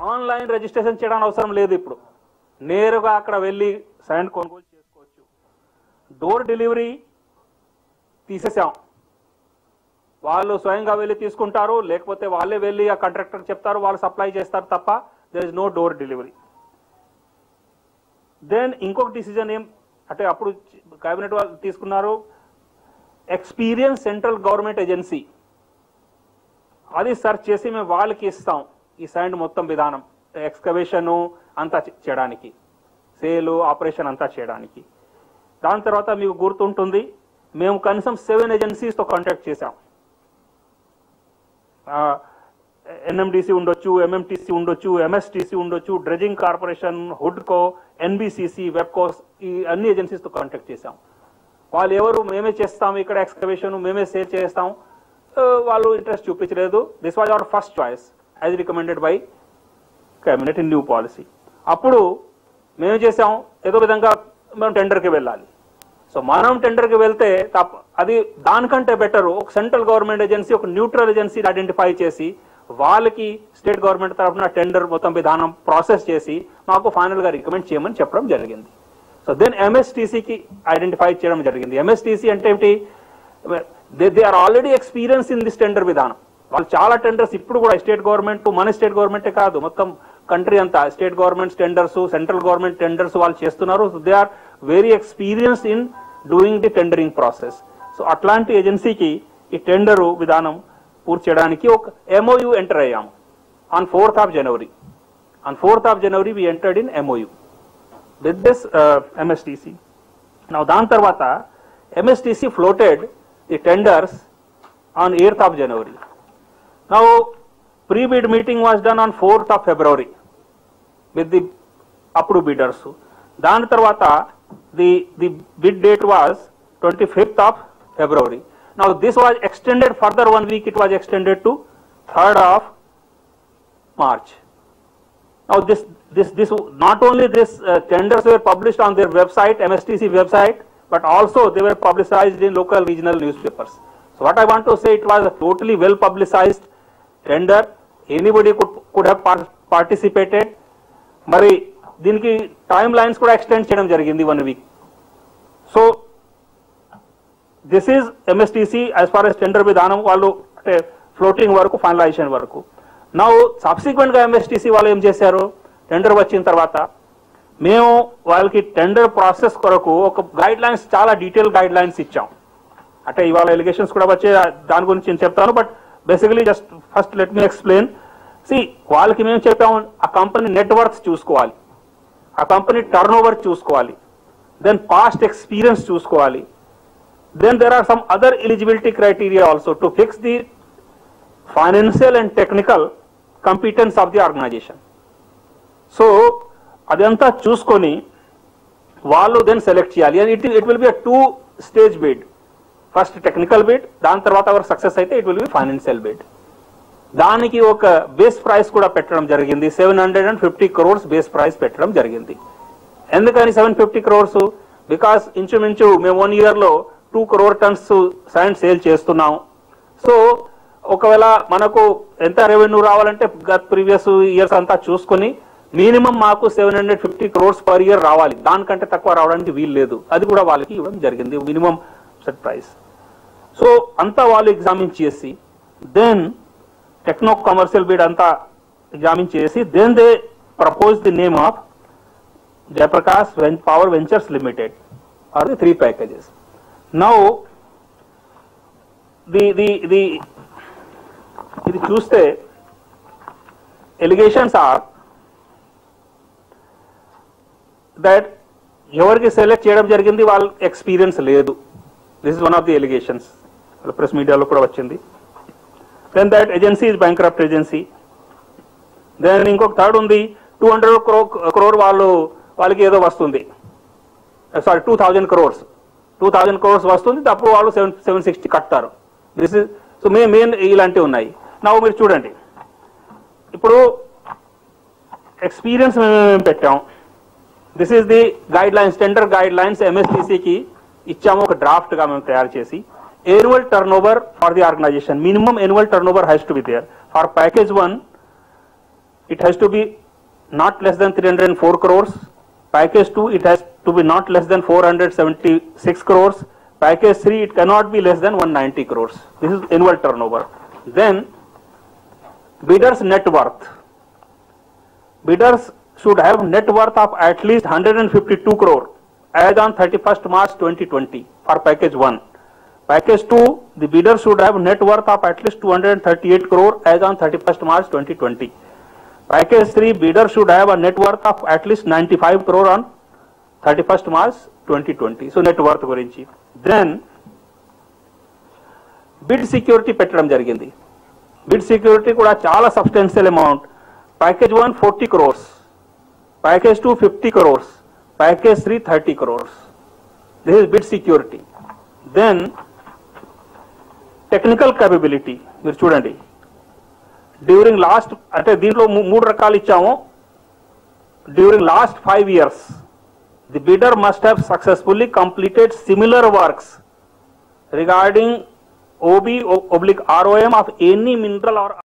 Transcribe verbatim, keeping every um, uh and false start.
Online registration చేయడానికి అవసరం లేదు. ఇప్పుడు నేరుగా అక్కడ వెళ్ళి శాండ్ కొనుగోలు చేసుకోవచ్చు. డోర్ డెలివరీ తీసేసాం. వాళ్ళు స్వయంగా వెళ్ళి తీసుకుంటారు, లేకపోతే వాళ్ళే వెళ్ళి ఆ కాంట్రాక్టర్ చెప్తారు, వాళ్ళు సప్లై చేస్తారు తప్ప there is no door delivery. Then ఇంకొక డిసిజన్ ఏం అంటే అప్పుడు కేబినెట్ వాళ్ళు తీసుకున్నారు, ఎక్స్పీరియన్స్ సెంట్రల్ గవర్నమెంట్ ఏజెన్సీ అది సెర్చ్ చేసి మేము వాళ్ళకి ఇస్తాం ఈ శాండ్ మొత్తం విధానం, ఎక్స్కవేషన్ అంతా చేయడానికి, సేలు ఆపరేషన్ అంతా చేయడానికి. దాని తర్వాత మీకు గుర్తుంటుంది, మేము కనీసం సెవెన్ ఏజెన్సీస్తో కాంటాక్ట్ చేశాం. ఎన్ఎండిసి ఉండొచ్చు, ఎంఎంటీసీ ఉండొచ్చు, ఎంఎస్టీసీ ఉండొచ్చు, డ్రెజింగ్ కార్పొరేషన్, హుడ్కో, ఎన్బిసిసి, వెబ్కోస్, ఈ అన్ని ఏజెన్సీస్తో కాంటాక్ట్ చేశాం. వాళ్ళు ఎవరు మేమే చేస్తాం ఇక్కడ ఎక్స్కవేషన్, మేమే సేల్ చేస్తాం, వాళ్ళు ఇంట్రెస్ట్ చూపించలేదు. This was our first choice as recommended by cabinet in new policy. అప్పుడు మేము చేసాం ఏదో విధంగా మనం టెండర్కి వెళ్ళాలి. సో మనం టెండర్కి వెళ్తే తప్ప అది దానికంటే బెటర్ ఒక సెంట్రల్ గవర్నమెంట్ ఏజెన్సీ, ఒక న్యూట్రల్ ఏజెన్సీని ఐడెంటిఫై చేసి వాళ్ళకి స్టేట్ గవర్నమెంట్ తరఫున టెండర్ మొత్తం విధానం ప్రాసెస్ చేసి మాకు ఫైనల్గా రికమెండ్ చేయమని చెప్పడం జరిగింది. సో దెన్ ఎంఎస్టీసీకి ఐడెంటిఫై చేయడం జరిగింది. ఎంఎస్టీసీ అంటే ఏంటి, they they are already experience in this tender విధానం. వాళ్ళు చాలా టెండర్స్ ఇప్పుడు కూడా స్టేట్ గవర్నమెంట్, మన స్టేట్ గవర్నమెంటే కాదు మొత్తం కంట్రీ అంతా state government tenders, central government tenders వాళ్ళు చేస్తున్నారు. So they are very experience in doing the tendering process. So అట్లాంటి ఏజెన్సీకి ఈ టెండరు విధానం పూర్తి చేయడానికి ఒక ఎంఓయు ఎంటర్ అయ్యాము on fourth of January. On fourth of January we entered in MOU with this MSTC. నా దాని తర్వాత MSTC floated the tenders on eighth of January. Now pre-bid meeting was done on fourth of February with the approved bidders. దాని తర్వాత the the bid date was twenty-fifth of February. Now this was extended further one week. It was extended to third of March. Now this this this not only this uh, tenders were published on their website, M S T C website, but also they were publicized in local regional newspapers. So what I want to say, it was a totally well publicized tender. Anybody could could have participated. మరి దీనికి time lines కూడా extend చేయడం జరిగింది one week. So this is MSTC as far as tender విధానం వాళ్ళు అంటే floating వరకు finalisation వరకు. నా సబ్సిక్వెంట్గా ఎంఎస్టీసీ వాళ్ళు ఏం చేశారు, టెండర్ వచ్చిన తర్వాత మేము వాళ్ళకి టెండర్ ప్రాసెస్ కొరకు ఒక గైడ్ లైన్స్, చాలా డీటెయిల్ గైడ్ లైన్స్ ఇచ్చాం. అంటే ఇవాళ ఎలిగేషన్స్ కూడా వచ్చే దాని గురించి నేను చెప్తాను, but basically just first let me explain. See వాళ్ళకి మేము చెప్పాము, ఆ కంపెనీ నెట్వర్క్ చూసుకోవాలి, ఆ కంపెనీ టర్న్ ఓవర్ చూసుకోవాలి, దెన్ పాస్ట్ ఎక్స్పీరియన్స్ చూసుకోవాలి, then there are some other eligibility criteria also to fix the financial and technical competence of the organisation. So అదంతా చూసుకొని వాళ్ళు దెన్ సెలెక్ట్ చేయాలి. And it it will be a two stage bid. First technical bid, దాని తర్వాత our success అయితే it will be financial bid. దానికి ఒక base price కూడా పెట్టడం జరిగింది, seven hundred and fifty crores base price పెట్టడం జరిగింది. ఎందుకని సెవెన్ ఫిఫ్టీ క్రోర్స్? బికాస్ ఇంచుమించు మేము వన్ ఇయర్లో two crore tons sand sale చేస్తున్నాం. సో ఒకవేళ మనకు ఎంత రెవెన్యూ రావాలంటే గత ప్రీవియస్ ఇయర్స్ అంతా చూసుకొని మినిమం మాకు seven hundred fifty crores per year రావాలి, దానికంటే తక్కువ రావడానికి వీలు లేదు. అది కూడా వాళ్ళకి ఇవ్వడం జరిగింది, మినిమం సెట్ ప్రైస్. సో అంతా వాళ్ళు ఎగ్జామిన్ చేసి దెన్ టెక్నో కమర్షియల్ బిడ్ అంతా ఎగ్జామిన్ చేసి then they propose the name of Jaiprakash power ventures limited are the three packages. Now the the the ఇది చూస్తే ఎలిగేషన్స్ ఆర్ దట్ ఎవరికి సెలెక్ట్ చేయడం జరిగింది వాళ్ళ ఎక్స్పీరియన్స్ లేదు. This is one of the allegations, press మీడియాలో కూడా వచ్చింది. Then that agency is bankrupt agency. Then ఇంకొక థర్డ్ ఉంది, టూ హండ్రెడ్ క్రో క్రోర్ వాళ్ళు వాళ్ళకి ఏదో వస్తుంది, sorry two thousand crores two thousand crores వస్తుంది, అప్పుడు వాళ్ళు సెవెన్ సెవెన్ సిక్స్టీ కట్టారు. This is so may main ఇలాంటివి ఉన్నాయి. నా మీరు చూడండి, ఇప్పుడు ఎక్స్పీరియన్స్ మేము పెట్టాం. This is the guidelines, tender guidelines ఎంఎస్టీసీకి ఇచ్చాము ఒక డ్రాఫ్ట్ గా మేము తయారు చేసి. Annual turnover for the organisation, minimum annual turnover has to be there. For package one it has to be not less than three hundred four crores. Package two, it has to be not less than four hundred seventy-six crores. Package three, it cannot be less than one hundred ninety crores. This is annual turnover. Then bidders net worth. Bidders should have net worth of at least one hundred fifty-two crore as on thirty-first March twenty twenty for package one. Package two, the bidder should have net worth of at least two hundred thirty-eight crore as on thirty-first March twenty twenty. Package three, bidder should have a net worth of at least ninety-five crore on thirty-first March twenty twenty. So net worth gurinchi. Then bid security petram jarigindi. Bid security kuda chala substantial amount. Package one forty crores. Package two fifty crores. Package three thirty crores. This is bid security. Then technical capability. మీరు చూడండి, during last అంటే దీంట్లో మూడు రకాలు ఇచ్చాము. During last five years the bidder must have successfully completed similar works regarding OB oblique R O M of any mineral or